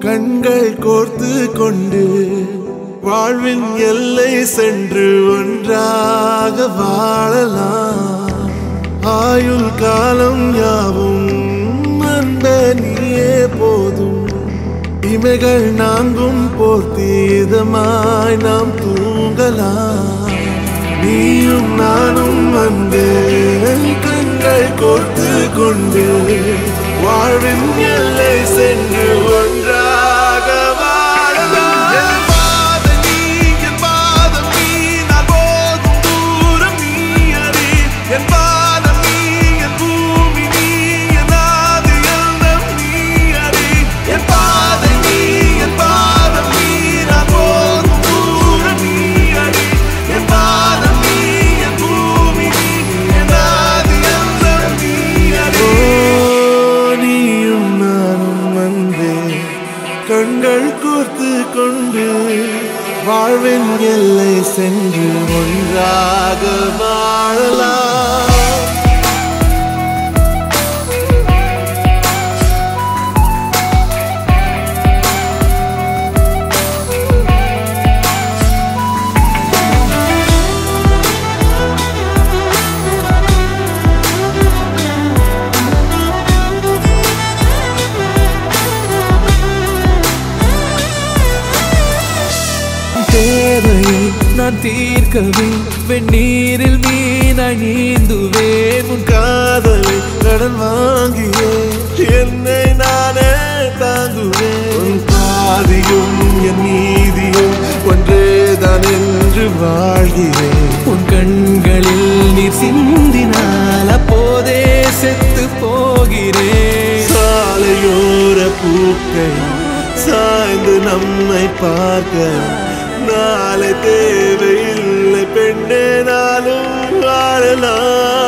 கண்கள் கோர்த்து கொண்டு வாழ்வின் எல்லை சென்று ஒன்றாக வாழலாம். ஆயுள் காலம் யாவும் அன்பே நீயே போதும். இமைகள் நான்கும் போர்த்தீதமாய் நாம் தூங்கலாம். நீயும் நானும் வந்து கண்கள் கோர்த்து கொண்டு வாழ்வின் எல்லை சென்று ஒன்றாக வாழலாம். என் பாதம் நீ, என் பாதம் நீ, நான் போகும் தூரம் நீ அறி. என் பாதம் நீ, என் பூமி நீ, என் ஆதி எல்லாம் நீ அறி. என் பாதம் நீ, என் பாதம் நீ, நான் போகும் தூரம் நீ அறி. என் பாதம் நீ, என் பூமி நீ, என் ஆதி எல்லாம் நீ அறி. நீயும் நானும் வந்தே கண்கள் கோர்த்து கொண்டு வாழ்வின் எல்லை சென்று ஒன்றாக வாழலாம். தேவையை நான் தீர்க்கவே வெந்நீரில் மீனாய் நீந்துவேன். உன் காதலை கடன் வாங்கியே என்னை நானே தாங்குவேன். உன் பாதியும் என் நீதியும் ஒன்றேதான் என்று வாழ்கிறேன். உன் கண்களில் நீர் சிந்தினால் அப்போதே செத்து போகிறேன். சாலையோர பூக்கள் சாய்ந்து நம்மை பார்க்க நாளை தேவையில்லை பெண்ணே, நாளும் வாழலாம்.